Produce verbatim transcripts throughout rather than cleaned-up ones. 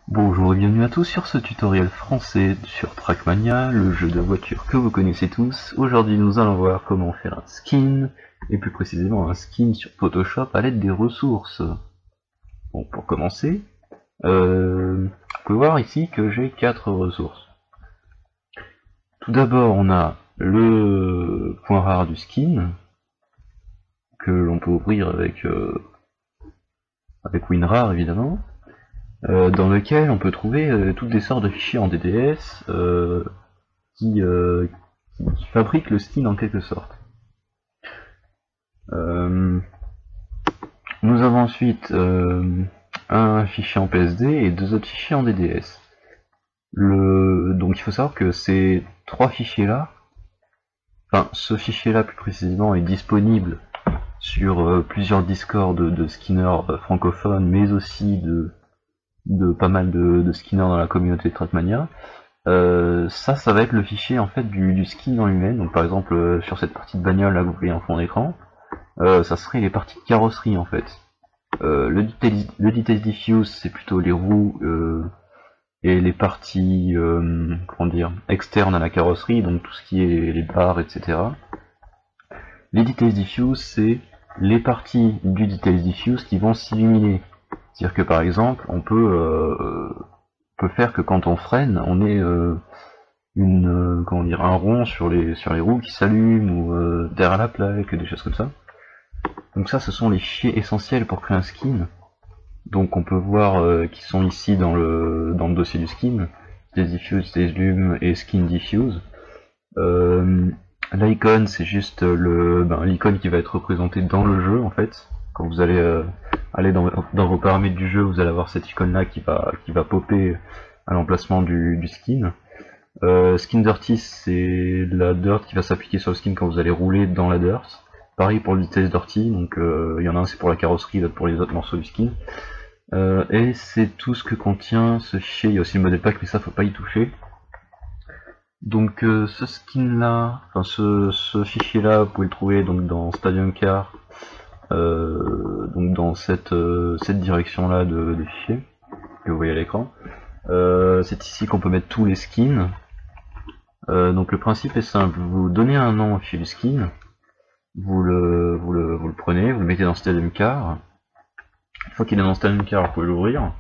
Bonjour et bienvenue à tous sur ce tutoriel français sur Trackmania, le jeu de voiture que vous connaissez tous. Aujourd'hui nous allons voir comment faire un skin, et plus précisément un skin sur Photoshop à l'aide des ressources. Bon, pour commencer, euh, vous pouvez voir ici que j'ai quatre ressources. Tout d'abord on a le point rare du skin, que l'on peut ouvrir avec, euh, avec WinRAR évidemment. Euh, dans lequel on peut trouver euh, toutes des sortes de fichiers en D D S euh, qui, euh, qui, qui fabriquent le skin en quelque sorte. Euh, nous avons ensuite euh, un fichier en P S D et deux autres fichiers en D D S. Le, donc il faut savoir que ces trois fichiers là, enfin ce fichier là plus précisément est disponible sur euh, plusieurs discords de, de skinners euh, francophones, mais aussi de de pas mal de, de skinners dans la communauté de Trackmania. Euh, ça, ça va être le fichier en fait du, du skin en lui-même. Donc par exemple euh, sur cette partie de bagnole là que vous voyez en fond d'écran, euh, ça serait les parties de carrosserie en fait. Euh, le, detail, le detail diffuse c'est plutôt les roues euh, et les parties euh, comment dire externes à la carrosserie, donc tout ce qui est les barres, et cetera. Les detail diffuse c'est les parties du detail diffuse qui vont s'illuminer. C'est-à-dire que par exemple, on peut, euh, peut faire que quand on freine, on ait euh, une, euh, comment dire, un rond sur les, sur les roues qui s'allument, ou euh, derrière la plaque, des choses comme ça. Donc ça, ce sont les fichiers essentiels pour créer un skin. Donc on peut voir euh, qu'ils sont ici dans le, dans le dossier du skin, Detail diffuse, Lume et Skin diffuse. Euh, L'icône, c'est juste le, ben, l'icône qui va être représentée dans le jeu en fait. Quand vous allez euh, aller dans, dans vos paramètres du jeu, vous allez avoir cette icône là qui va, qui va popper à l'emplacement du, du skin. Euh, skin dirty, c'est la dirt qui va s'appliquer sur le skin quand vous allez rouler dans la dirt. Pareil pour le detail dirty, donc euh, il y en a un c'est pour la carrosserie, l'autre pour les autres morceaux du skin. Euh, et c'est tout ce que contient ce fichier. Il y a aussi le model pack, mais ça faut pas y toucher. Donc euh, ce skin là, enfin ce, ce fichier là, vous pouvez le trouver donc dans Stadium Car. Euh, donc dans cette, euh, cette direction là de, de fichiers que vous voyez à l'écran. Euh, c'est ici qu'on peut mettre tous les skins. Euh, donc le principe est simple, vous donnez un nom au fichier du skin, vous le, vous le, vous le prenez, vous le mettez dans Stadium Car. Une fois qu'il est dans Stadium Car, vous pouvez l'ouvrir.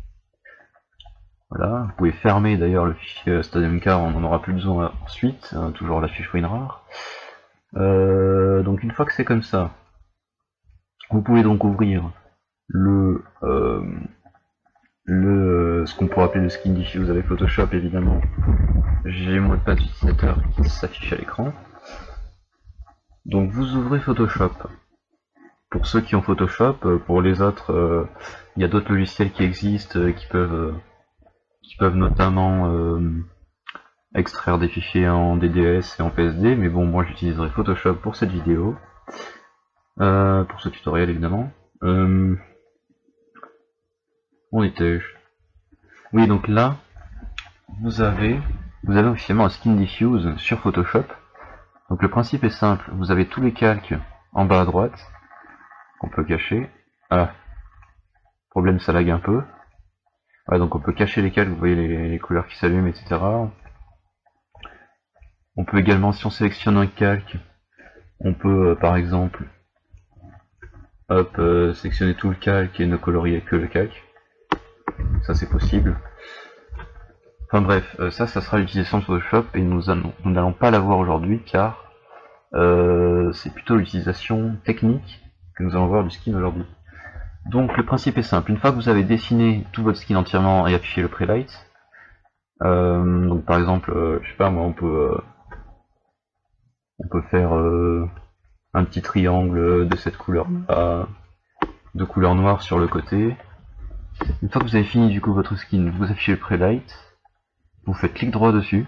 Voilà, vous pouvez fermer d'ailleurs le fichier Stadium Car, on n'en aura plus besoin ensuite, hein, toujours la fiche WinRAR. Euh, donc une fois que c'est comme ça, vous pouvez donc ouvrir le, euh, le ce qu'on pourrait appeler le skin diffuse avec Photoshop évidemment. J'ai mon mot de passe d'utilisateur qui s'affiche à l'écran. Donc vous ouvrez Photoshop. Pour ceux qui ont Photoshop, pour les autres, euh, il y a d'autres logiciels qui existent euh, qui peuvent euh, qui peuvent notamment euh, extraire des fichiers en D D S et en P S D, mais bon, moi j'utiliserai Photoshop pour cette vidéo. Euh, pour ce tutoriel évidemment. Euh, on était. Oui, donc là, vous avez, vous avez officiellement un skin diffuse sur Photoshop. Donc le principe est simple. Vous avez tous les calques en bas à droite qu'on peut cacher. Ah, problème, ça lag un peu. Ouais, donc on peut cacher les calques. Vous voyez les, les couleurs qui s'allument, et cetera. On peut également, si on sélectionne un calque, on peut euh, par exemple hop, euh, sélectionner tout le calque et ne colorier que le calque. Ça c'est possible. Enfin bref, euh, ça, ça sera l'utilisation de Photoshop et nous n'allons pas la voir aujourd'hui car euh, c'est plutôt l'utilisation technique que nous allons voir du skin aujourd'hui. Donc le principe est simple, une fois que vous avez dessiné tout votre skin entièrement et affiché le prelight, euh, donc par exemple, euh, je sais pas moi, on peut, euh, on peut faire euh, un petit triangle de cette couleur là, de couleur noire sur le côté. Une fois que vous avez fini du coup votre skin, vous affichez le prelight, vous faites clic droit dessus,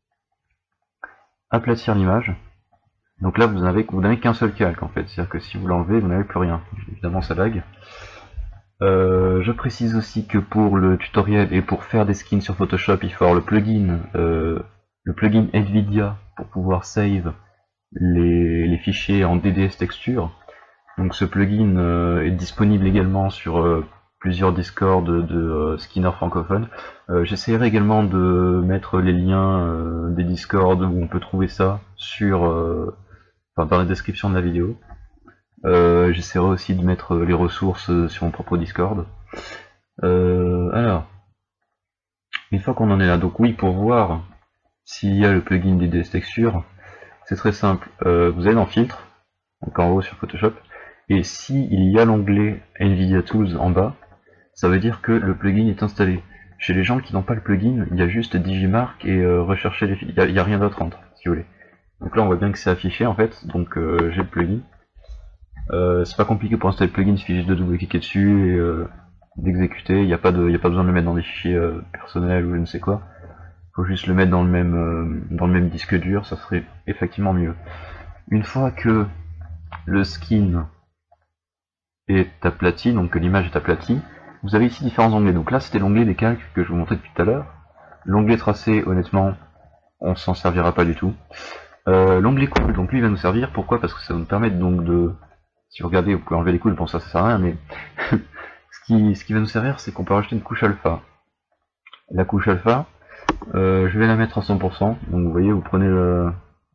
aplatir l'image. Donc là vous n'avez vous n'avez qu'un seul calque en fait, c'est-à-dire que si vous l'enlevez, vous n'avez plus rien. Évidemment ça lag. Euh, je précise aussi que pour le tutoriel et pour faire des skins sur Photoshop, il faut avoir le plugin, euh, le plugin Nvidia pour pouvoir save les, les fichiers en D D S texture. Donc ce plugin euh, est disponible également sur euh, plusieurs Discord de, de euh, skinners francophones. Euh, J'essaierai également de mettre les liens euh, des Discord où on peut trouver ça sur, euh, enfin, dans la description de la vidéo. Euh, J'essaierai aussi de mettre les ressources sur mon propre Discord. Euh, alors, une fois qu'on en est là, donc oui, pour voir s'il y a le plugin D D S Texture, c'est très simple. Euh, vous allez dans Filtre, donc en haut sur Photoshop, et s'il y a l'onglet Nvidia Tools en bas, ça veut dire que le plugin est installé. Chez les gens qui n'ont pas le plugin, il y a juste Digimark et euh, rechercher les fichiers. Il n'y a, a rien d'autre entre, si vous voulez. Donc là on voit bien que c'est affiché en fait, donc euh, j'ai le plugin. Euh, c'est pas compliqué pour installer le plugin, il suffit juste de double-cliquer dessus et euh, d'exécuter. Il n'y a pas de, il y a pas besoin de le mettre dans des fichiers euh, personnels ou je ne sais quoi. Faut juste le mettre dans le même euh, dans le même disque dur, ça serait effectivement mieux. Une fois que le skin est aplati, donc que l'image est aplatie, vous avez ici différents onglets. Donc là c'était l'onglet des calques que je vous montrais depuis tout à l'heure. L'onglet tracé, honnêtement, on s'en servira pas du tout. Euh, l'onglet cool, donc lui il va nous servir, pourquoi? Parce que ça va nous permettre donc de... Si vous regardez, vous pouvez enlever les couches, bon ça ça sert à rien, mais ce, qui, ce qui va nous servir c'est qu'on peut rajouter une couche alpha. La couche alpha, euh, je vais la mettre à cent pour cent, donc vous voyez, vous prenez le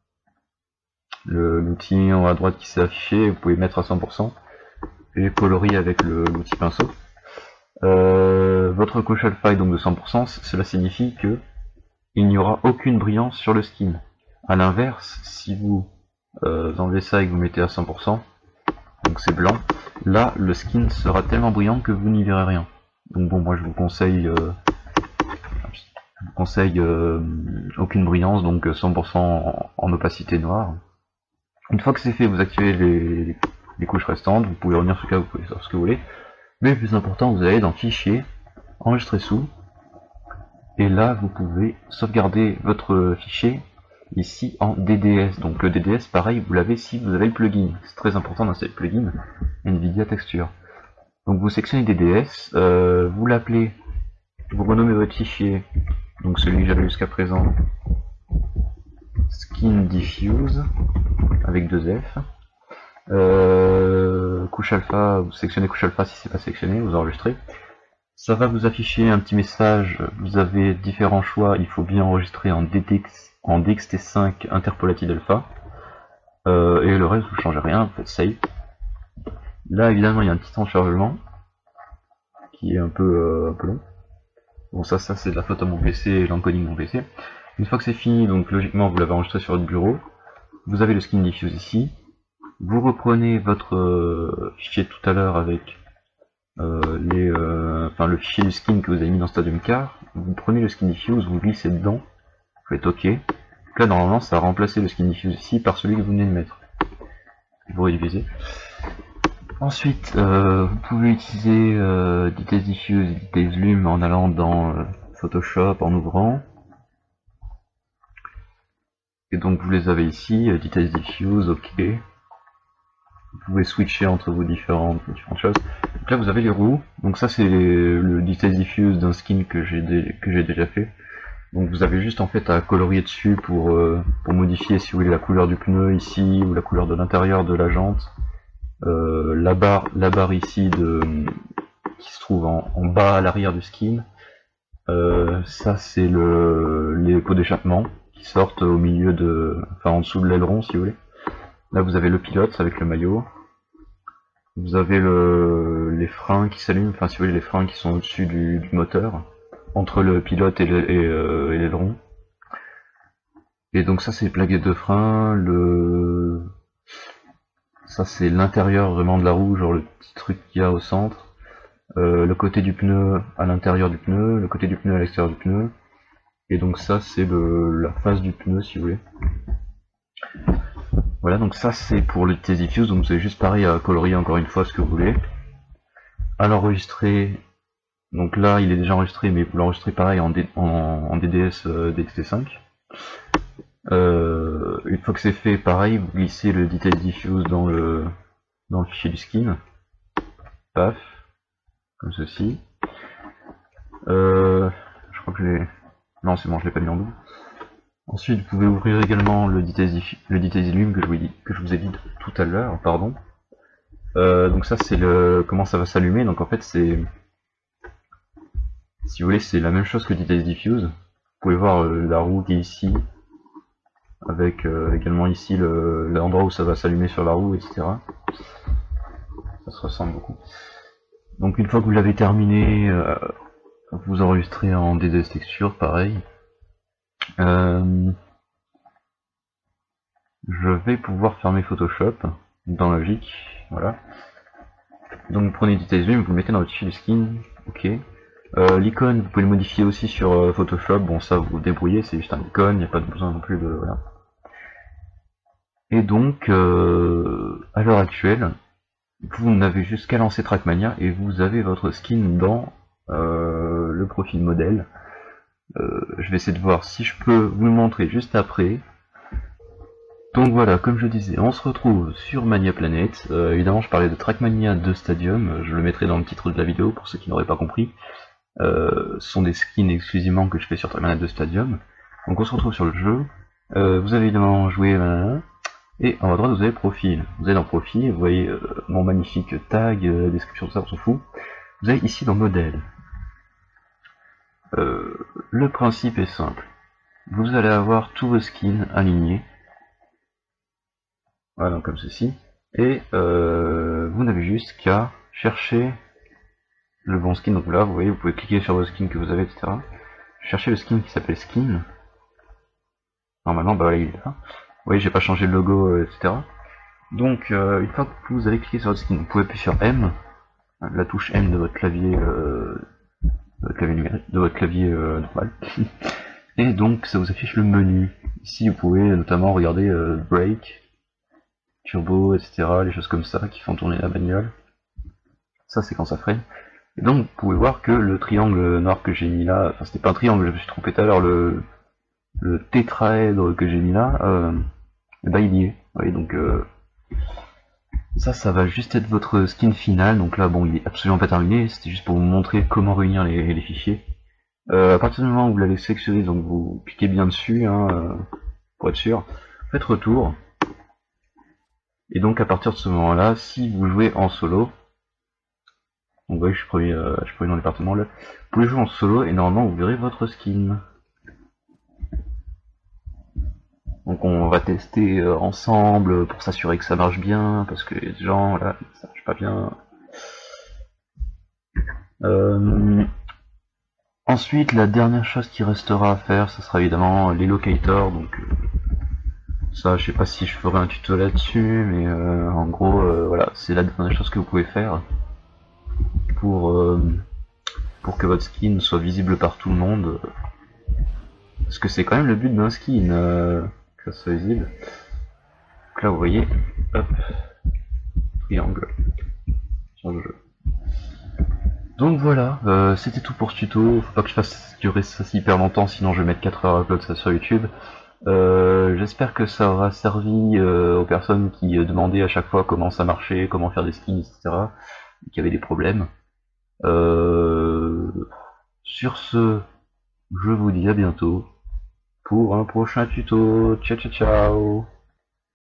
l'outil en haut à droite qui s'est affiché, vous pouvez mettre à cent pour cent, et colorier avec l'outil pinceau. Euh, votre couche alpha est donc de cent pour cent, cela signifie que il n'y aura aucune brillance sur le skin. A l'inverse, si vous euh, enlevez ça et que vous mettez à cent pour cent, donc c'est blanc, là le skin sera tellement brillant que vous n'y verrez rien. Donc bon, moi je vous conseille, euh, je vous conseille euh, aucune brillance, donc cent pour cent en, en opacité noire. Une fois que c'est fait, vous activez les, les couches restantes, vous pouvez revenir sur le cas, vous pouvez faire ce que vous voulez. Mais le plus important, vous allez dans Fichier, Enregistrer sous, et là vous pouvez sauvegarder votre fichier ici en D D S. Donc le D D S, pareil, vous l'avez si vous avez le plugin. C'est très important d'installer le plugin Nvidia Texture. Donc vous sélectionnez D D S, euh, vous l'appelez, vous renommez votre fichier, donc celui que j'avais jusqu'à présent, Skin Diffuse, avec deux F. Euh, couche alpha, vous sélectionnez couche alpha si c'est pas sélectionné, vous enregistrez. Ça va vous afficher un petit message, vous avez différents choix, il faut bien enregistrer en D X, en D X T cinq interpolated alpha, euh, et le reste vous ne changez rien, vous faites save. Là évidemment il y a un petit temps de chargement, qui est un peu, euh, un peu long. Bon ça, ça c'est de la faute à mon P C et l'encoding de mon P C. Une fois que c'est fini, donc logiquement vous l'avez enregistré sur votre bureau, vous avez le skin diffuse ici, vous reprenez votre euh, fichier de tout à l'heure avec euh, les, euh, enfin, le fichier du skin que vous avez mis dans Stadium Car, vous prenez le skin diffuse, vous glissez dedans, vous faites OK. Donc là normalement ça va remplacer le skin diffuse ici par celui que vous venez de mettre. Vous rédivisez. Ensuite, euh, vous pouvez utiliser euh, Details Diffuse et Details Lume en allant dans euh, Photoshop, en ouvrant. Et donc vous les avez ici, euh, Details Diffuse, OK. Vous pouvez switcher entre vos différentes, différentes choses. Donc là vous avez les roues, donc ça c'est le Details Diffuse d'un skin que j'ai que j'ai déjà fait. Donc vous avez juste en fait à colorier dessus pour, euh, pour modifier si vous voulez la couleur du pneu ici, ou la couleur de l'intérieur de la jante. Euh, la barre, la barre ici de, qui se trouve en, en bas à l'arrière du skin. Euh, ça c'est le, les pots d'échappement qui sortent au milieu de, enfin en dessous de l'aileron si vous voulez. Là vous avez le pilote avec le maillot. Vous avez le, les freins qui s'allument, enfin si vous voulez les freins qui sont au-dessus du, du moteur, entre le pilote et l'aileron. Et, et donc ça c'est les plaquettes de frein, le ça c'est l'intérieur vraiment de la roue, genre le petit truc qu'il y a au centre. Euh, le côté du pneu à l'intérieur du pneu, le côté du pneu à l'extérieur du pneu. Et donc ça c'est la face du pneu si vous voulez. Voilà, donc ça c'est pour le Details Diffuse, donc c'est juste pareil à colorier encore une fois ce que vous voulez. À l'enregistrer, donc là il est déjà enregistré, mais vous l'enregistrez pareil en, D, en, en D D S euh, D X T cinq. Euh, une fois que c'est fait, pareil, vous glissez le Details Diffuse dans le, dans le fichier du skin. Paf, comme ceci. Euh, je crois que je l'ai... Non c'est bon, je l'ai pas mis en double. Ensuite, vous pouvez ouvrir également le Details, le Details Lume que je vous, que je vous ai dit tout à l'heure, pardon. Euh, donc ça c'est le comment ça va s'allumer. Donc en fait c'est Si vous voulez, c'est la même chose que Details Diffuse. Vous pouvez voir euh, la roue qui est ici, avec euh, également ici l'endroit où ça va s'allumer sur la roue, et cetera. Ça se ressemble beaucoup. Donc une fois que vous l'avez terminé, euh, vous enregistrez en D D S Texture, pareil. Euh, je vais pouvoir fermer Photoshop, dans Logic, voilà. Donc prenez Details View, vous le mettez dans votre fichier de skin, ok. Euh, l'icône, vous pouvez le modifier aussi sur euh, Photoshop, bon ça vous vous débrouillez, c'est juste un icône, il n'y a pas besoin non plus de... Voilà. Et donc, euh, à l'heure actuelle, vous n'avez juste qu'à lancer Trackmania et vous avez votre skin dans euh, le profil modèle. Euh, je vais essayer de voir si je peux vous le montrer juste après. Donc voilà, comme je disais, on se retrouve sur Mania Planet. Euh, évidemment, je parlais de Trackmania deux Stadium, je le mettrai dans le titre de la vidéo pour ceux qui n'auraient pas compris. Euh, ce sont des skins exclusivement que je fais sur Trackmania deux Stadium. Donc on se retrouve sur le jeu. Euh, vous avez évidemment joué, euh, et en haut à droite vous avez profil. Vous allez dans profil, vous voyez euh, mon magnifique tag, euh, description, tout ça, on s'en fout. Vous allez ici dans modèle. Euh, le principe est simple. Vous allez avoir tous vos skins alignés. Voilà, donc comme ceci. Et euh, vous n'avez juste qu'à chercher le bon skin. Donc là, vous voyez, vous pouvez cliquer sur vos skins que vous avez, et cetera. Cherchez le skin qui s'appelle skin. Normalement, bah voilà, il est là. Vous voyez, j'ai pas changé le logo, euh, et cetera. Donc, euh, une fois que vous avez cliqué sur votre skin, vous pouvez appuyer sur M, la touche M de votre clavier, euh, de votre clavier numérique, de votre clavier euh, normal. Et donc, ça vous affiche le menu. Ici, vous pouvez notamment regarder euh, Break, Turbo, et cetera. Les choses comme ça qui font tourner la bagnole. Ça, c'est quand ça freine. Et donc, vous pouvez voir que le triangle noir que j'ai mis là, enfin, c'était pas un triangle, je me suis trompé tout à l'heure, le, le tétraèdre que j'ai mis là, euh, et bah, il y est. Vous voyez, donc, euh, ça, ça va juste être votre skin final. Donc là, bon, il est absolument pas terminé. C'était juste pour vous montrer comment réunir les, les fichiers. Euh, à partir du moment où vous l'avez sélectionné, donc vous cliquez bien dessus, hein, euh, pour être sûr. Faites retour. Et donc à partir de ce moment-là, si vous jouez en solo, donc oui, je suis premier, euh, je suis premier dans le département là. Vous pouvez jouer en solo et normalement vous verrez votre skin. Donc on va tester euh, ensemble pour s'assurer que ça marche bien, parce que les gens là, ça marche pas bien. Euh, ensuite, la dernière chose qui restera à faire, ce sera évidemment les locators. Donc euh, ça, je sais pas si je ferai un tuto là-dessus, mais euh, en gros, euh, voilà, c'est la dernière chose que vous pouvez faire pour euh, pour que votre skin soit visible par tout le monde. Parce que c'est quand même le but d'un skin, euh, que ça soit visible. Donc là, vous voyez, hop, triangle sur le jeu. Donc voilà, euh, c'était tout pour ce tuto. Faut pas que je fasse durer ça hyper longtemps, sinon je vais mettre quatre heures à upload ça sur YouTube. Euh, J'espère que ça aura servi euh, aux personnes qui euh, demandaient à chaque fois comment ça marchait, comment faire des skins, et cetera. Qui avaient des problèmes. Euh, sur ce, je vous dis à bientôt pour un prochain tuto. Ciao ciao ciao.